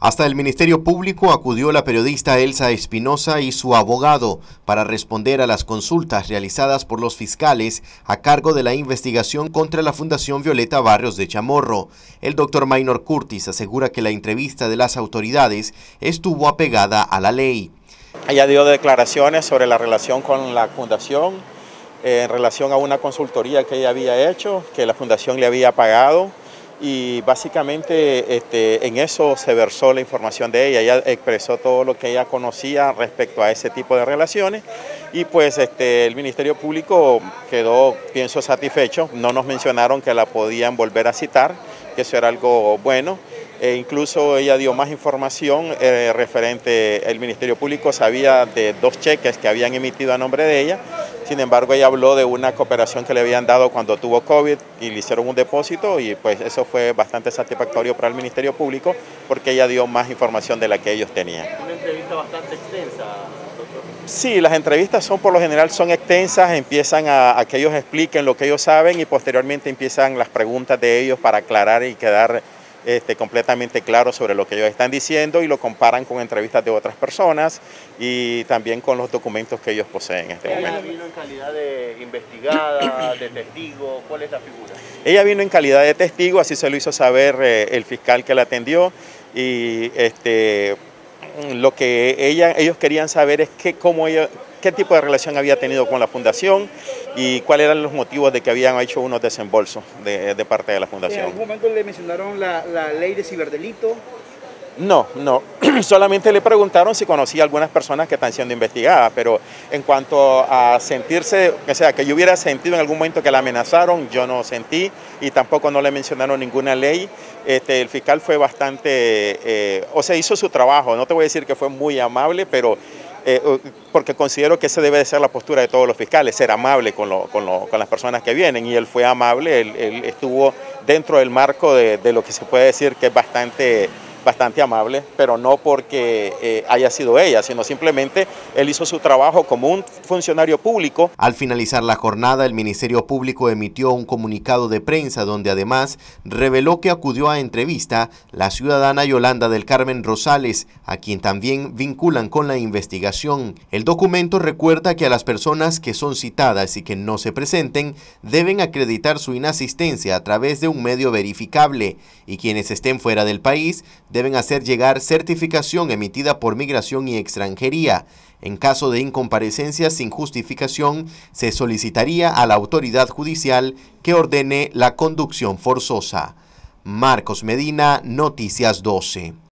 Hasta el Ministerio Público acudió la periodista Elsa Espinosa y su abogado para responder a las consultas realizadas por los fiscales a cargo de la investigación contra la Fundación Violeta Barrios de Chamorro. El doctor Maynor Curtis asegura que la entrevista de las autoridades estuvo apegada a la ley. Ella dio declaraciones sobre la relación con la Fundación, en relación a una consultoría que ella había hecho, que la Fundación le había pagado. Y básicamente en eso se versó la información de ella. Ella expresó todo lo que ella conocía respecto a ese tipo de relaciones y pues el Ministerio Público quedó, pienso, satisfecho. No nos mencionaron que la podían volver a citar, que eso era algo bueno. Incluso ella dio más información referente, el Ministerio Público sabía de 2 cheques que habían emitido a nombre de ella. Sin embargo, ella habló de una cooperación que le habían dado cuando tuvo COVID y le hicieron un depósito y pues eso fue bastante satisfactorio para el Ministerio Público porque ella dio más información de la que ellos tenían. Una entrevista bastante extensa, doctor. Sí, las entrevistas por lo general son extensas, empiezan a que ellos expliquen lo que ellos saben y posteriormente empiezan las preguntas de ellos para aclarar y quedar completamente claro sobre lo que ellos están diciendo y lo comparan con entrevistas de otras personas y también con los documentos que ellos poseen en este momento. ¿Ella vino en calidad de investigada, de testigo? ¿Cuál es la figura? Ella vino en calidad de testigo, así se lo hizo saber el fiscal que la atendió y lo que ellos querían saber es qué tipo de relación había tenido con la Fundación y cuáles eran los motivos de que habían hecho unos desembolsos de parte de la Fundación. ¿En algún momento le mencionaron la ley de ciberdelito? No, solamente le preguntaron si conocía a algunas personas que están siendo investigadas, pero en cuanto a sentirse, o sea, que yo hubiera sentido en algún momento que la amenazaron, yo no sentí y tampoco no le mencionaron ninguna ley. El fiscal fue bastante, hizo su trabajo, no te voy a decir que fue muy amable, pero porque considero que esa debe de ser la postura de todos los fiscales, ser amable con las personas que vienen, y él fue amable, él estuvo dentro del marco de lo que se puede decir que es bastante amable, pero no porque haya sido ella, sino simplemente él hizo su trabajo como un funcionario público. Al finalizar la jornada, el Ministerio Público emitió un comunicado de prensa donde además reveló que acudió a entrevista la ciudadana Yolanda del Carmen Rosales, a quien también vinculan con la investigación. El documento recuerda que a las personas que son citadas y que no se presenten deben acreditar su inasistencia a través de un medio verificable y quienes estén fuera del país deben hacer llegar certificación emitida por Migración y Extranjería. En caso de incomparecencia sin justificación, se solicitaría a la autoridad judicial que ordene la conducción forzosa. Marcos Medina, Noticias 12.